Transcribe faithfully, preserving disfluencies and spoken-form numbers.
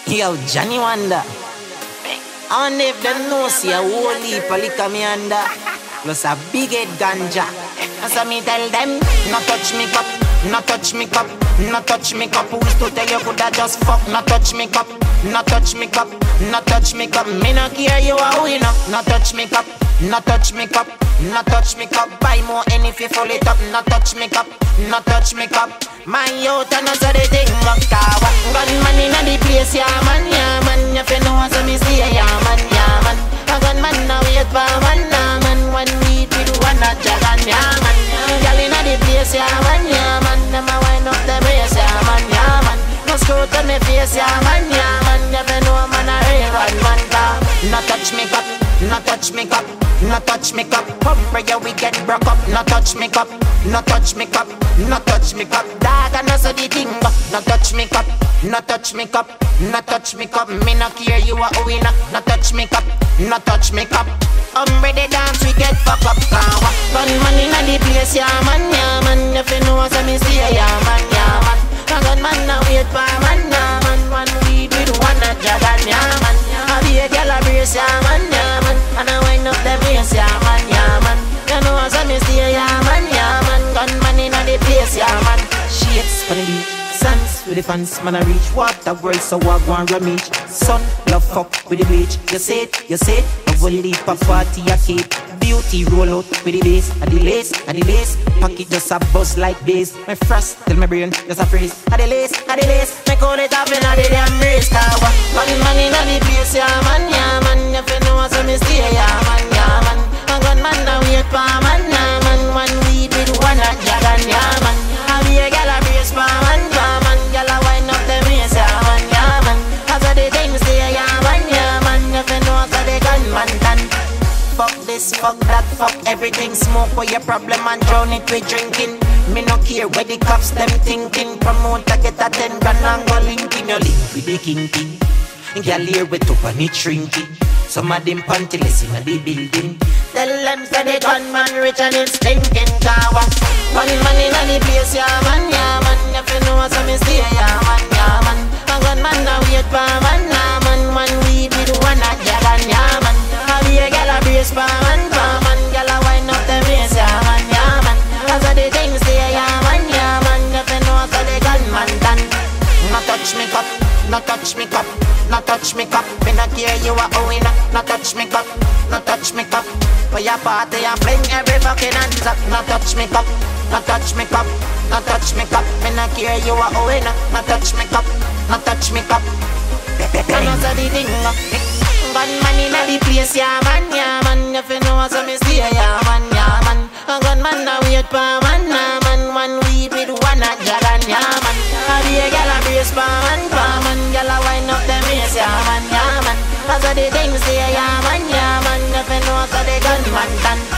Yo, Johnny Wonder. I wonder if they know see a whole heap of liquor me under. Plus a big head ganja. And so me tell them, no touch me cup, no touch me cup, no touch me cup. Who's to tell you coulda just fuck? No touch me cup, no touch me cup, no touch me cup. Me no care you a winner. No touch me cup, no touch me cup, no touch me cup. Buy more any if you full it up. No touch me cup, no touch me cup. My youth and us are the thing rock tower. Gunman inna the place, yeah man, yeah man. If you know what me say, yeah man, yeah man. A gunman now wait for man, nah man. One weed with one a jagan, yeah man. Girl inna the place, yeah man, yeah man. Them a wind up them waist, yeah man, yeah man. No screw to me face, yeah man, yeah man. If you know man a rave man, car. No touch me cup, no touch me cup, no touch me cup. Come where we get broke up. No touch me cup, no touch me cup, no touch me cup. Dog and us a the thing, no touch me cup, no touch me cup, no touch me cup. Me no care you a winner. No touch me cup, no touch me cup. I'm ready dance, we get fuck up. Gunman inna the place, yeah man, yeah man. If you know what me say, yeah man, yeah man. A gunman now wait for man, yeah man. One weed with one a jagan, yeah man. I be a girl a brace, yeah man, yeah man. And I wind up the face, yeah man, yeah man. You know what me say, yeah man, yeah man. Gunman inna the place, yeah man. Shades for the beach, suns with the fans, man I reach. Water world, so I go and run each. Sun, love fuck with the beach. You say it, you say it. I will leap a party a keep. Beauty roll out with the bass, and the lace, and the lace. Pocket just a buzz like bass. My frost tell my brain just a freeze. And the lace, and the lace. Me call it up in a the damn race car. Gunman inna the place, yeah man, yeah man. If you know what me say, yeah man, yeah man. A gunman now wait for man, yeah man. One weed with one a jagan, yeah man. I be a gal a brace for man, for man. Gal a wind up them waist, yeah man, yeah man. As a the things say, yeah man, yeah man. If you know what the gunman done. Fuck this, fuck that, fuck everything. Smoke for your problem and drown it with drinking. Me no care where the cops them thinking. Promoter get a ten grand and go linking. You link with the king king. Girl here with up and it shrinking. Some of them pantyless in the building. Tell them say the gunman rich and it's stinking kawa. Gunman in the place, yeah man, yeah man. If you know what me say, yeah man, yeah man. A gunman now wait for man, yeah man. One weed with one a jagan, yeah man. I be a gal a brace for man, for man. Gal a wind up the waist, yeah man, yeah man. As a the things say, yeah man, yeah man. If you know what the gunman done. No touch me cup, no touch me cup, no touch me cup. Me no care you a winner. No touch me cup, no touch me cup. For your party and fling every fucking hands up. No touch me cup, no touch me cup, no touch me cup. Me no care you a winner. No touch me cup, no touch me cup. And us a the thing. Gunman inna the place, yeah man, yeah man. If you know what me say, yeah man, yeah man. A gunman now wait for man, yeah man. One weed with one a jagan, yeah man. I be a gal a brace for man, for man. Gal a wind up them waist, yeah man, yeah man. As a the things say, yeah man, yeah man. If you know what the gunman done.